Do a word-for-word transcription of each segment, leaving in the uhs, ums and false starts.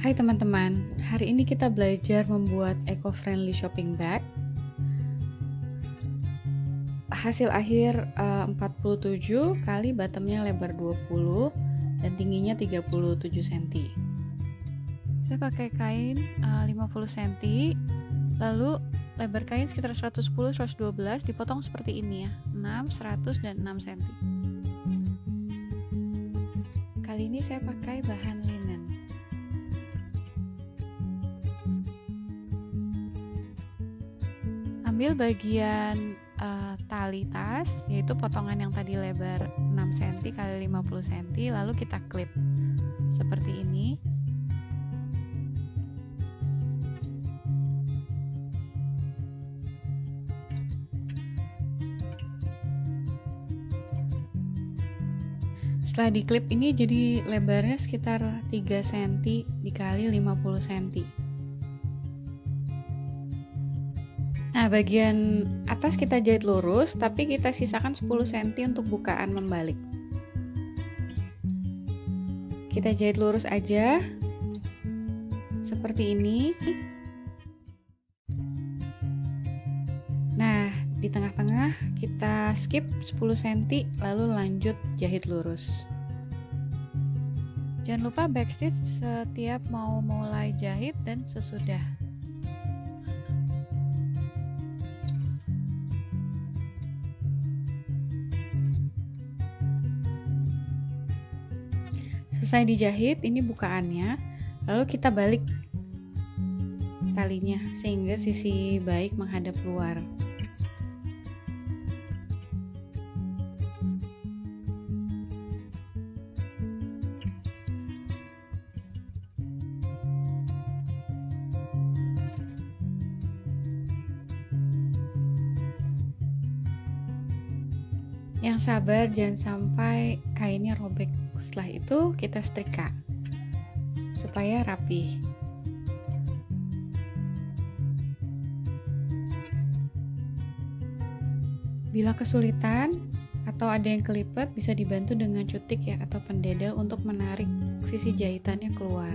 Hai teman-teman, hari ini kita belajar membuat eco-friendly shopping bag. Hasil akhir uh, empat puluh tujuh kali bottomnya lebar dua puluh dan tingginya tiga puluh tujuh sentimeter. Saya pakai kain uh, lima puluh sentimeter, lalu lebar kain sekitar seratus sepuluh sampai seratus dua belas, dipotong seperti ini ya, enam, seratus, dan enam sentimeter. Kali ini saya pakai bahan linen. Ambil bagian uh, tali tas, yaitu potongan yang tadi lebar enam sentimeter kali lima puluh sentimeter, lalu kita klip seperti ini. Setelah diklip ini jadi lebarnya sekitar tiga sentimeter dikali lima puluh sentimeter. Nah, bagian atas kita jahit lurus, tapi kita sisakan sepuluh sentimeter untuk bukaan membalik. Kita jahit lurus aja, seperti ini. Nah, di tengah-tengah kita skip sepuluh sentimeter, lalu lanjut jahit lurus. Jangan lupa backstitch setiap mau mulai jahit dan sesudah. Selesai dijahit, ini bukaannya, lalu kita balik talinya sehingga sisi baik menghadap luar. Yang sabar, jangan sampai kainnya robek. Setelah itu kita setrika supaya rapih. Bila kesulitan atau ada yang kelipet, bisa dibantu dengan cutik ya atau pendedel untuk menarik sisi jahitannya keluar.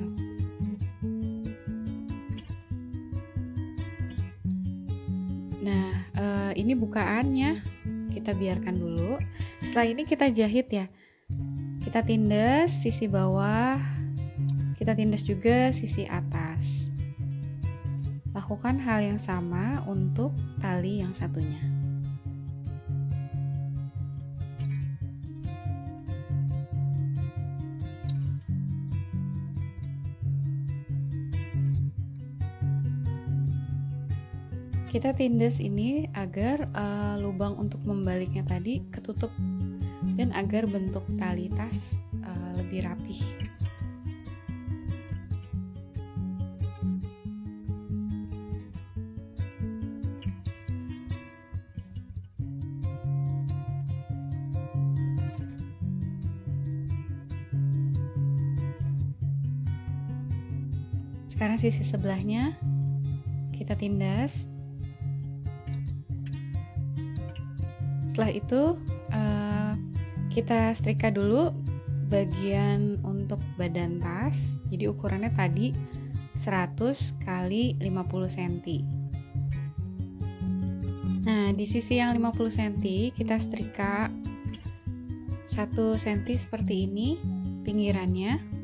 Nah, eh, ini bukaannya, kita biarkan dulu. Setelah ini kita jahit ya. Kita tindas sisi bawah, kita tindas juga sisi atas. Lakukan hal yang sama untuk tali yang satunya. Kita tindas ini agar uh, lubang untuk membaliknya tadi ketutup dan agar bentuk tali tas uh, lebih rapih. Sekarang sisi sebelahnya kita tindas. Setelah itu uh, kita setrika dulu bagian untuk badan tas. Jadi ukurannya tadi seratus kali lima puluh sentimeter. Nah, di sisi yang lima puluh sentimeter kita setrika satu sentimeter seperti ini pinggirannya.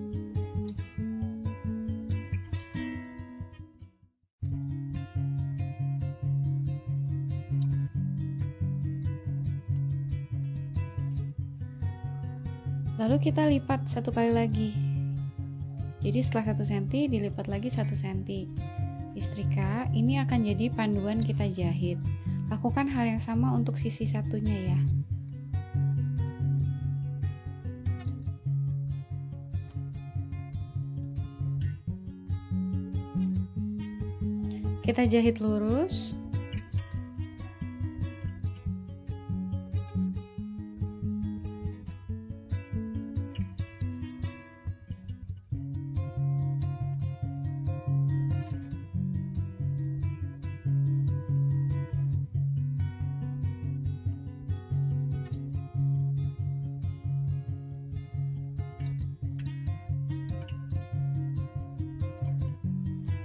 Lalu kita lipat satu kali lagi. Jadi setelah satu sentimeter dilipat lagi satu sentimeter. Istrika, ini akan jadi panduan kita jahit. Lakukan hal yang sama untuk sisi satunya ya. Kita jahit lurus.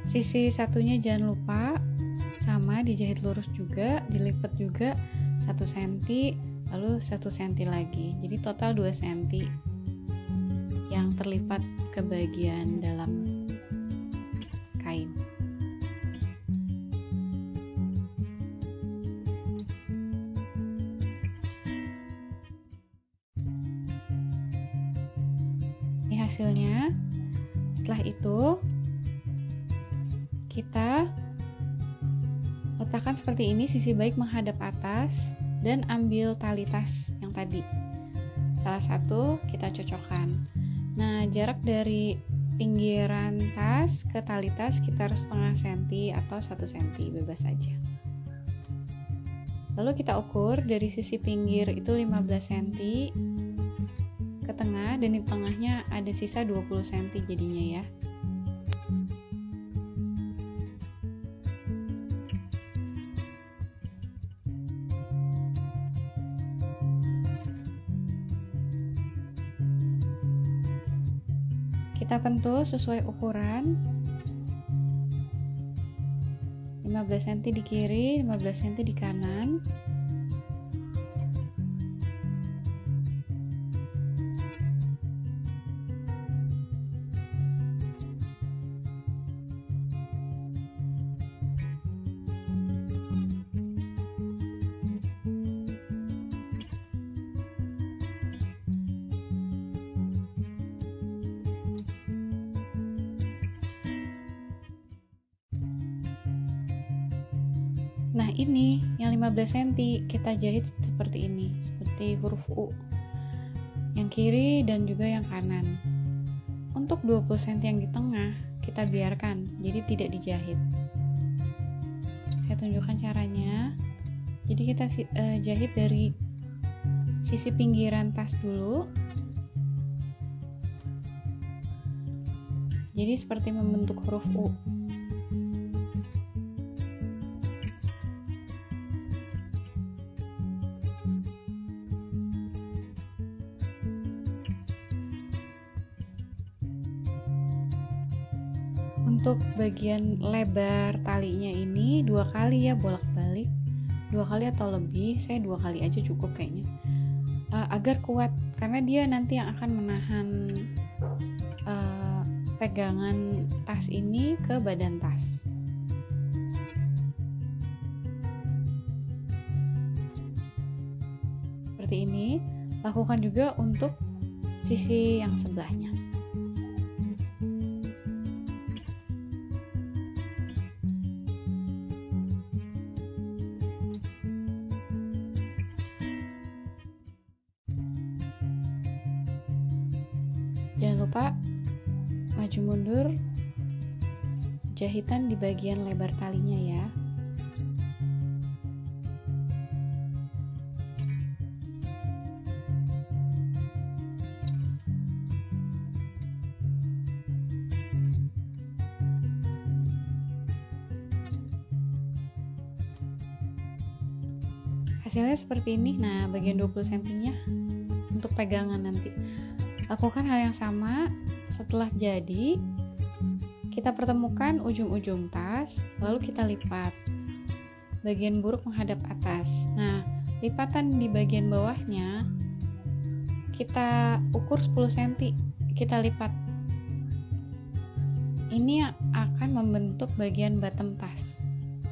Sisi satunya jangan lupa sama dijahit lurus juga, dilipat juga satu senti, lalu satu senti lagi. Jadi total dua senti yang terlipat ke bagian dalam kain. Ini hasilnya. Setelah itu kita letakkan seperti ini, sisi baik menghadap atas dan ambil tali tas yang tadi. Salah satu kita cocokkan. Nah, jarak dari pinggiran tas ke tali tas sekitar setengah senti atau satu senti, bebas saja. Lalu kita ukur dari sisi pinggir itu lima belas senti ke tengah, dan di tengahnya ada sisa dua puluh senti jadinya ya. Kita pentul sesuai ukuran, lima belas senti di kiri, lima belas senti di kanan. Nah, ini yang lima belas senti kita jahit seperti ini, seperti huruf U. Yang kiri dan juga yang kanan. Untuk dua puluh senti yang di tengah kita biarkan, jadi tidak dijahit. Saya tunjukkan caranya. Jadi kita uh, jahit dari sisi pinggiran tas dulu. Jadi seperti membentuk huruf U. Untuk bagian lebar talinya ini dua kali ya, bolak-balik dua kali atau lebih. Saya dua kali aja cukup kayaknya, uh, agar kuat, karena dia nanti yang akan menahan uh, pegangan tas ini ke badan tas. Seperti ini. Lakukan juga untuk sisi yang sebelahnya. Jangan lupa maju mundur jahitan di bagian lebar talinya ya. Hasilnya seperti ini. Nah, bagian dua puluh sentinya untuk pegangan nanti. Lakukan hal yang sama. Setelah jadi, kita pertemukan ujung-ujung tas, lalu kita lipat. Bagian buruk menghadap atas. Nah, lipatan di bagian bawahnya kita ukur sepuluh senti, kita lipat. Ini akan membentuk bagian bottom tas.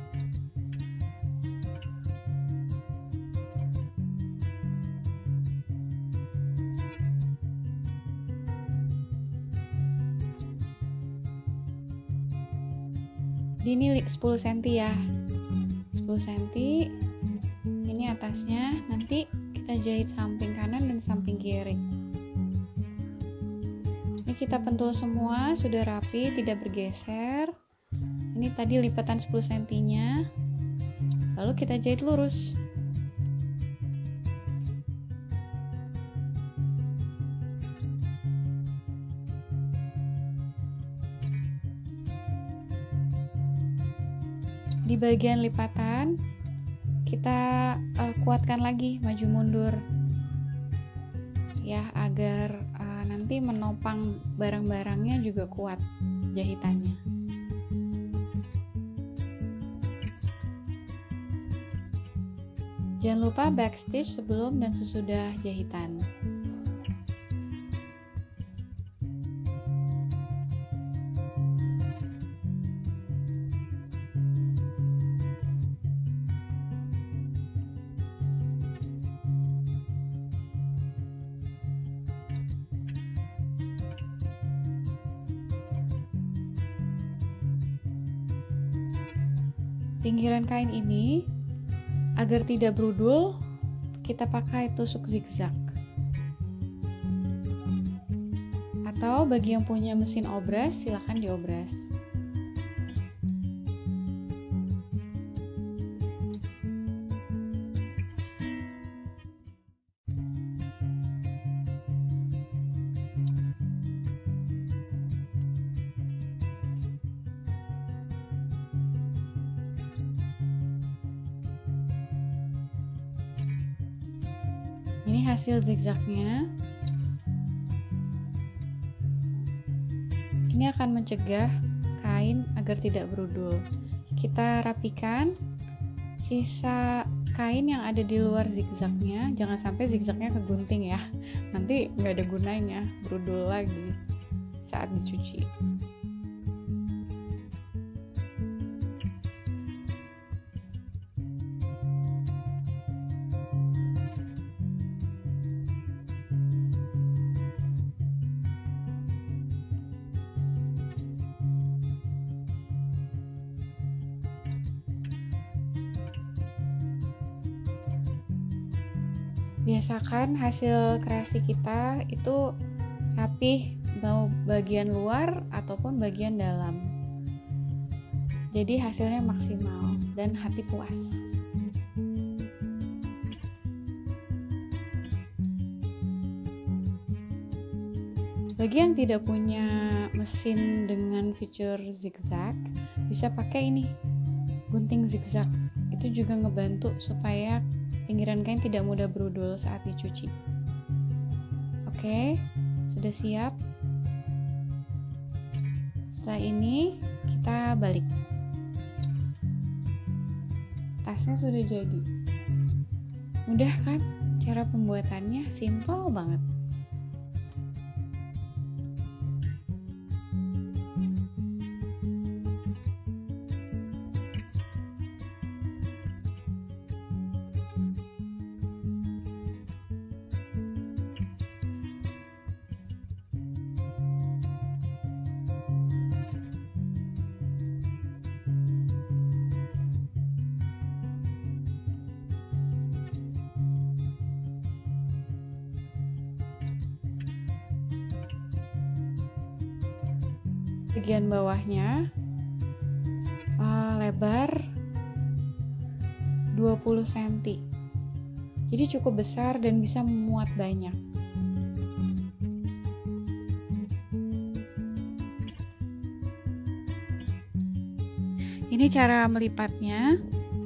Ini sepuluh senti ya, sepuluh senti. Ini atasnya, nanti kita jahit samping kanan dan samping kiri. Ini kita pentul semua, sudah rapi, tidak bergeser. Ini tadi lipatan sepuluh sentinya, lalu kita jahit lurus. Di bagian lipatan kita uh, kuatkan lagi, maju mundur ya, agar uh, nanti menopang barang-barangnya juga kuat jahitannya. Jangan lupa backstitch sebelum dan sesudah jahitan. Pinggiran kain ini agar tidak brudul, kita pakai tusuk zigzag. Atau bagi yang punya mesin obras, silakan diobras. Ini hasil zigzagnya. Ini akan mencegah kain agar tidak brudul. Kita rapikan sisa kain yang ada di luar zigzagnya. Jangan sampai zigzagnya kegunting ya. Nanti nggak ada gunanya, brudul lagi saat dicuci. Biasakan hasil kreasi kita itu rapih, mau bagian luar ataupun bagian dalam. Jadi hasilnya maksimal dan hati puas. Bagi yang tidak punya mesin dengan fitur zigzag, bisa pakai ini, gunting zigzag. Itu juga ngebantu supaya pinggiran kain tidak mudah brudul saat dicuci. Oke, sudah siap. Setelah ini kita balik. Tasnya sudah jadi. Mudah kan? Cara pembuatannya simple banget. Bagian bawahnya uh, lebar dua puluh sentimeter, jadi cukup besar dan bisa memuat banyak. Ini cara melipatnya.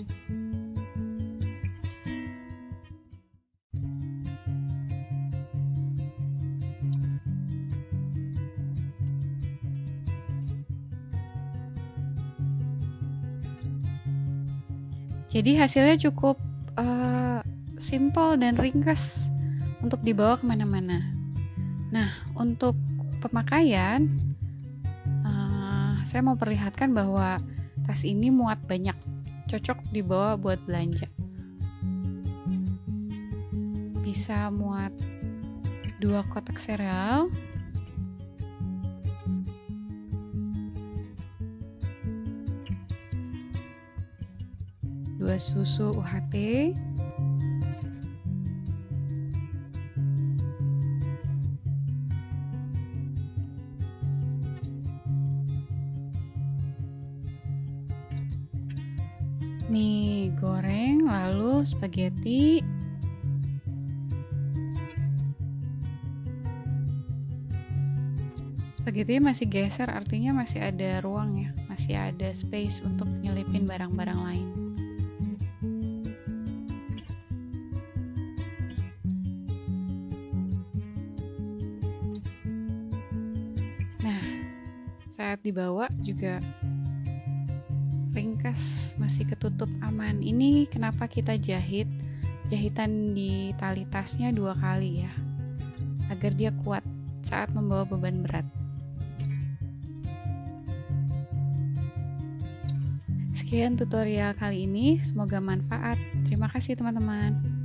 Jadi hasilnya cukup uh, simple dan ringkas untuk dibawa kemana-mana. Nah, untuk pemakaian, uh, saya mau perlihatkan bahwa tas ini muat banyak, cocok dibawa buat belanja. Bisa muat dua kotak sereal, dua susu U H T, mie goreng, lalu spaghetti, spaghetti masih geser, artinya masih ada ruang ya, masih ada space untuk nyelipin barang-barang lain. Saat dibawa juga ringkas, masih ketutup aman. Ini kenapa kita jahit jahitan di tali tasnya dua kali ya, agar dia kuat saat membawa beban berat. Sekian tutorial kali ini, semoga manfaat. Terima kasih teman-teman.